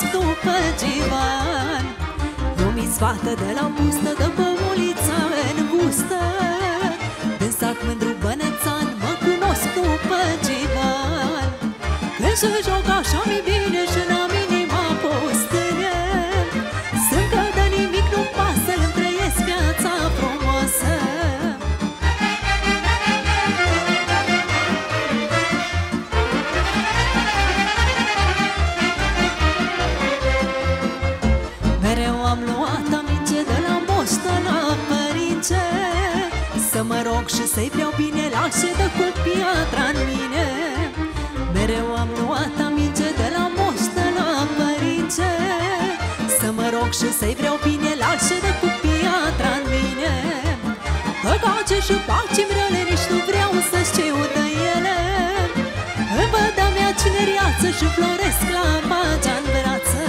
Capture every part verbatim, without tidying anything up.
cunosc după Givan. Eu mi-s fată de la bustă, de pe ulița îngustă, din sat mândru bănețan, mă cunosc după Givan. Când se joc așa mi bine și n-am inima postâne, sunt că de nimic nu pasă, îmi trăiesc viața frumoasă. Mereu am luat aminte de la moștă la părince, să mă rog și să-i vreau bine, lasă de cu piatra-n mine. Mereu am luat aminte de la moștă la părince, să mă rog și să-i vreau bine, lasă de cu piatra-n mine. Păcace și pace-mi rele, nici nu vreau să știu de ele. În văda mea cineriață și floresc la pagea-n brață.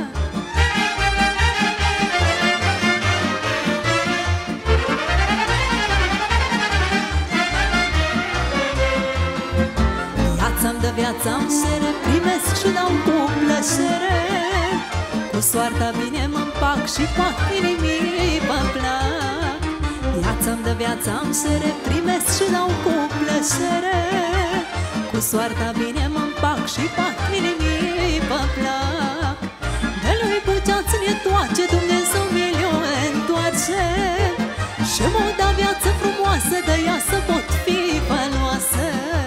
Viața-mi de viața-mi sere, primesc și dau cu plăcere. Cu soarta bine mă împac și fac inimii pe plac. Viața-mi de viața-mi sere, primesc și dau cu plăcere. Cu soarta bine mă împac și fac inimii pe plac. De lui putea ține toace, Dumnezeu mi-l-o întoarce, și m-o da viață frumoasă, de ea să pot fi faloasă.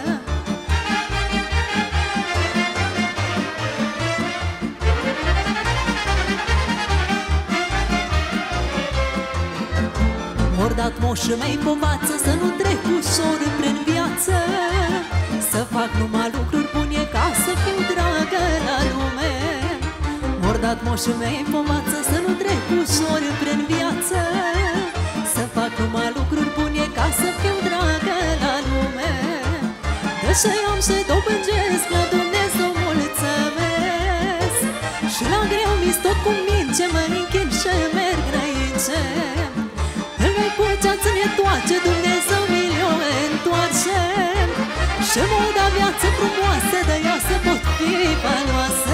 Ori dat moșii mei povață să nu trec ușor prin viață, să fac numai lucruri bune ca să fiu dragă la lume. Ori dat moșii mei povață să nu trec ușor prin viață, să fac numai lucruri bune ca să fiu dragă la lume. Deși am să dobângesc, la Dumnezeu mulțumesc, și la greu mi-s tot cu minge, mă închin și merg înainte. Putea ține toace, Dumnezeu mi-l-o întoarce, și m-o da viață frumoasă, de ea să pot fi valoasă.